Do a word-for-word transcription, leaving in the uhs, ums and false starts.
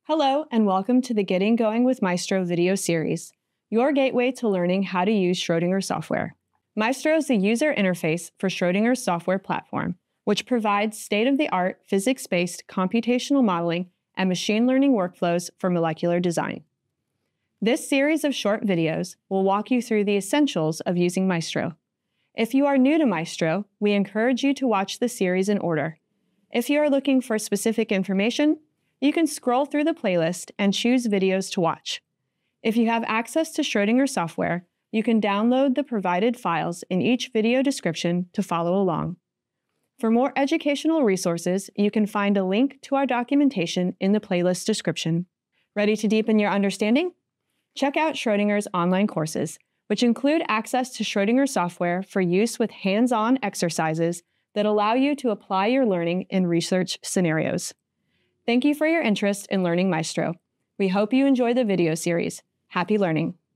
Hello, and welcome to the Getting Going with Maestro video series, your gateway to learning how to use Schrödinger software. Maestro is the user interface for Schrödinger's software platform, which provides state-of-the-art physics-based computational modeling and machine learning workflows for molecular design. This series of short videos will walk you through the essentials of using Maestro. If you are new to Maestro, we encourage you to watch the series in order. If you are looking for specific information, you can scroll through the playlist and choose videos to watch. If you have access to Schrödinger software, you can download the provided files in each video description to follow along. For more educational resources, you can find a link to our documentation in the playlist description. Ready to deepen your understanding? Check out Schrödinger's online courses, which include access to Schrödinger software for use with hands-on exercises that allow you to apply your learning in research scenarios. Thank you for your interest in learning Maestro. We hope you enjoy the video series. Happy learning!